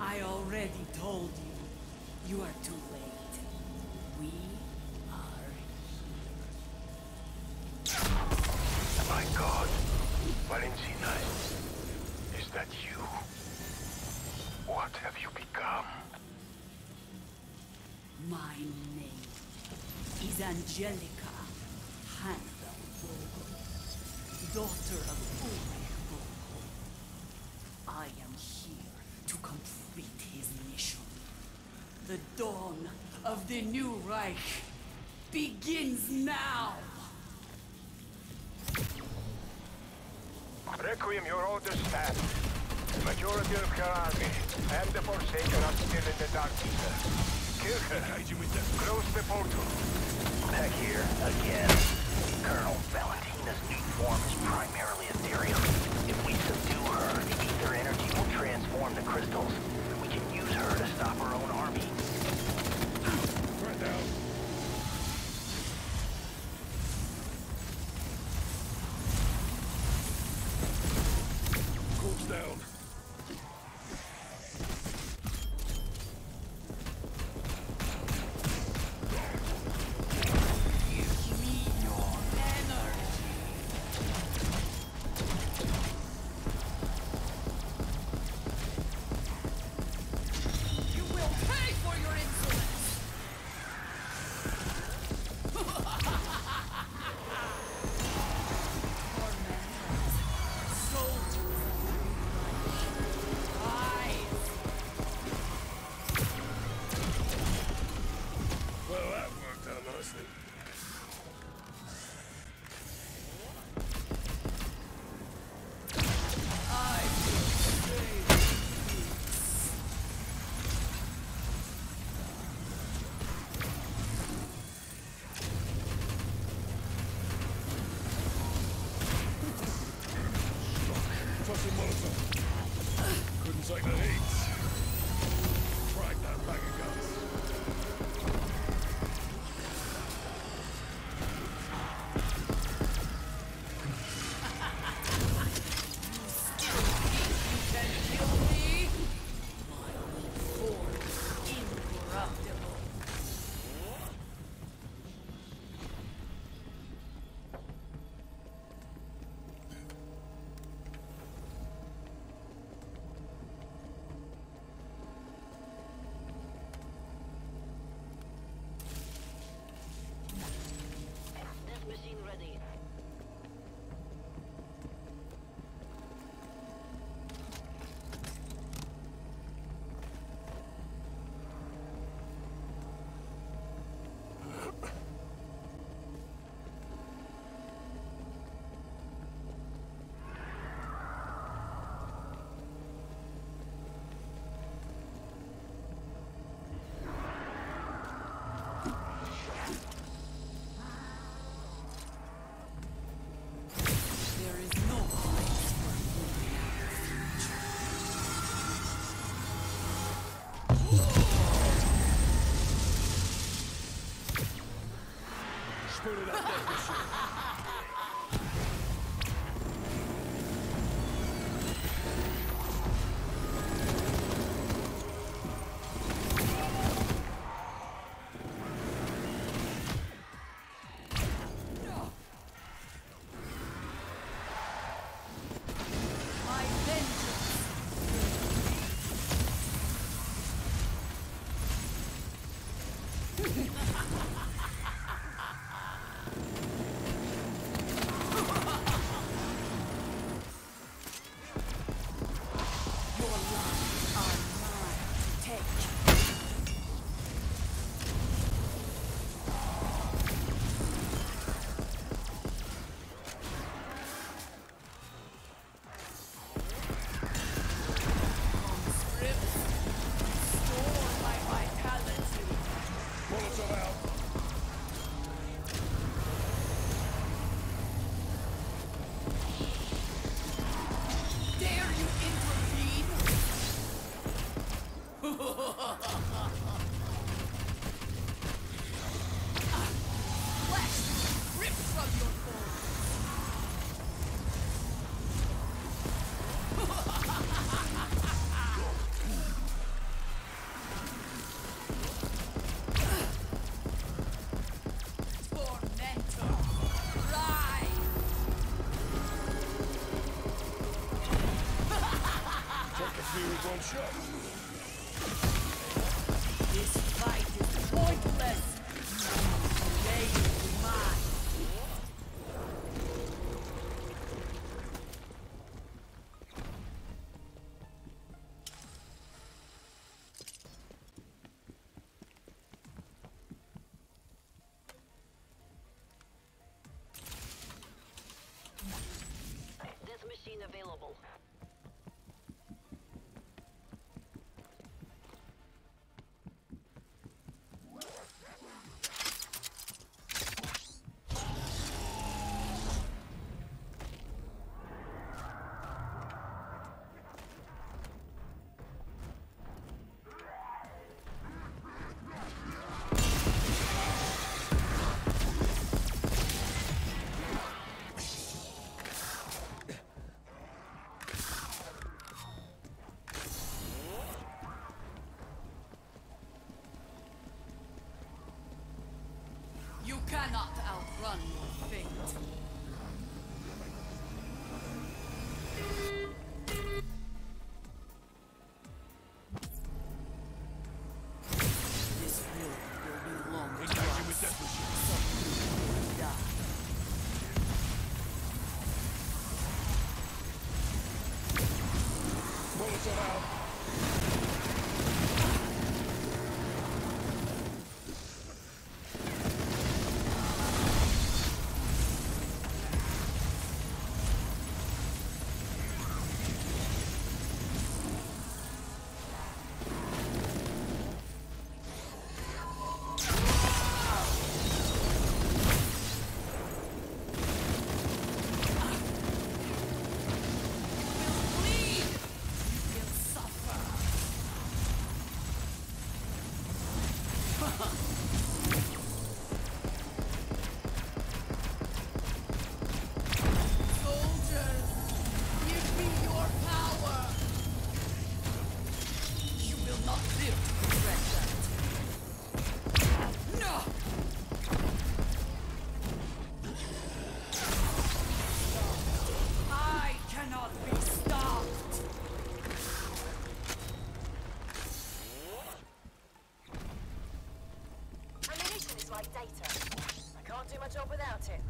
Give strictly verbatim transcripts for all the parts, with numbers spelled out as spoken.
I already told you. You are too late. We are My God. Valentina, is that you? What have you become? My name is Angelica Handel Vogel, daughter of Ulrich Vogel. I am here to complete his mission. The dawn of the new Reich begins now! Requiem, your orders stand. The majority of your army and the Forsaken are still in the Dark Ether. Kill her. Close the portal. Back here, again. Colonel, Valentina's new form is primarily ethereal. If we subdue her, the ether energy will transform the crystals. We can use her to stop our own army. Right down. Coach down. Give me your energy! You will pay for your insolence! Tormentors, soldiers of the Reich, rise! Well, that worked out nicely. I will save peace. Fucking Molotov. Couldn't take the heat. Fried that bag of guns. You can kill me? My old form is incorruptible. This machine ready. There is no place for moving out the future. Spoon it up, death machine. My vengeance! This fight is pointless. They will be mine. This machine available. You cannot outrun your fate. This will will belong to us. Some will die. like data. I can't do my job without it.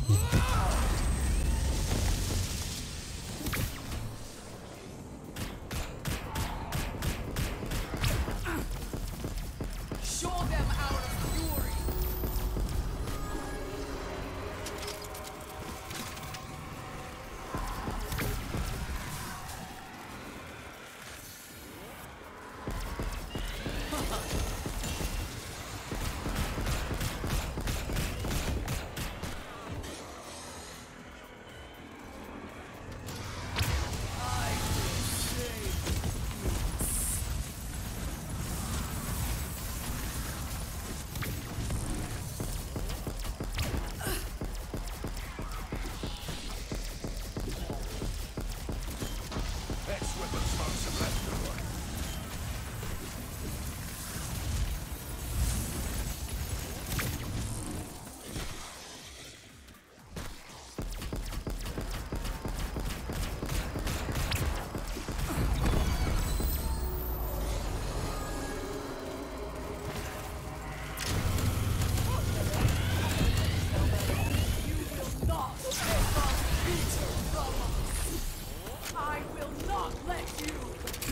Show them our fury! I will save this. Ex-weapon smokes have left the room. You will not take our future from us! I will not let you!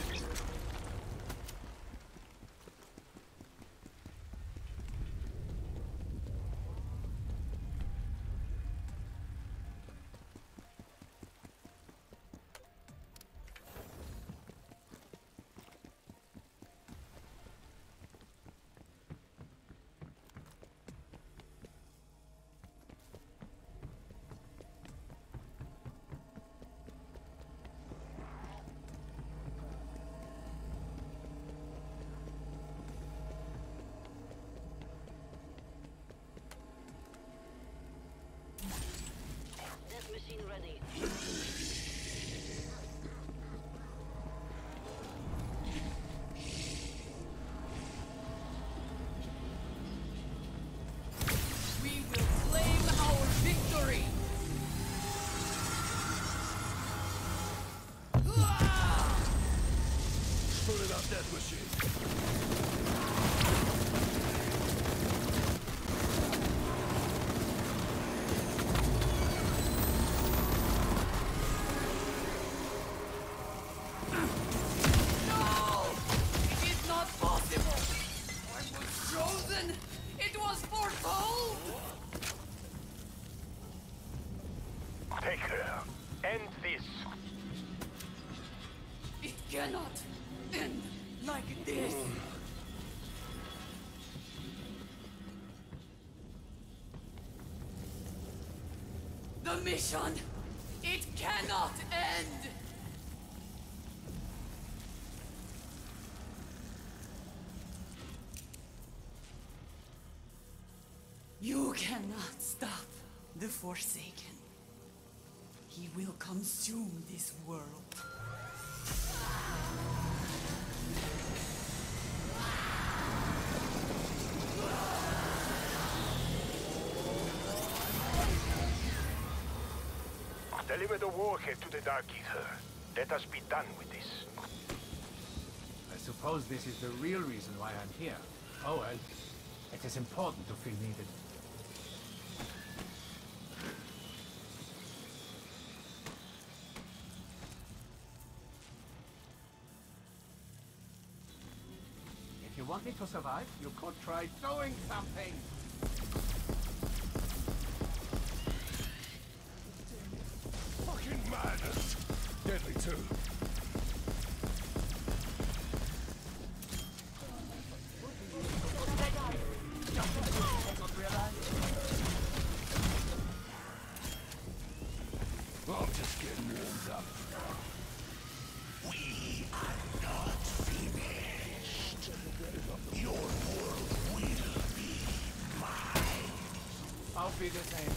This machine ready. We will claim our victory! Pull it up, death machine. No! It is not possible! I was chosen! It was foretold! Take her. End this. It cannot end like this! The mission! It cannot end! You cannot stop the Forsaken. He will consume this world. Deliver the warhead to the Dark Ether. Let us be done with this. I suppose this is the real reason why I'm here. Oh well, it is important to feel needed. If you want me to survive, you could try doing something. Fucking madness. Deadly too. I'm just getting warmed up. We are not finished. Your world will be mine. I'll be the same.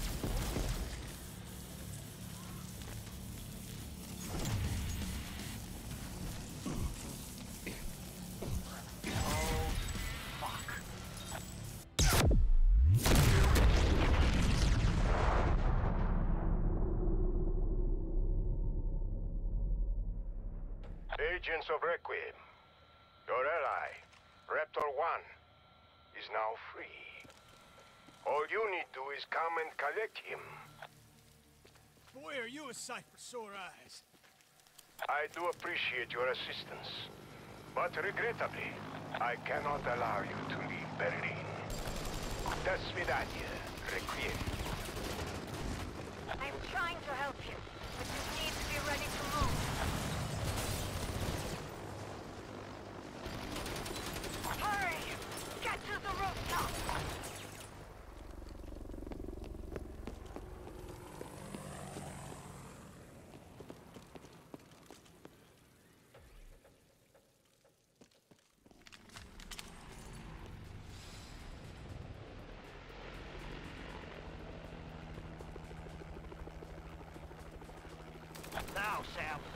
Agents of Requiem, your ally, Raptor One, is now free. All you need to do is come and collect him. Boy, are you a sight for sore eyes. I do appreciate your assistance, but regrettably, I cannot allow you to leave Berlin. До свидания, Requiem. I'm trying to help you, but you need to be ready to move. Hurry! Get to the rooftop! Now, Sam.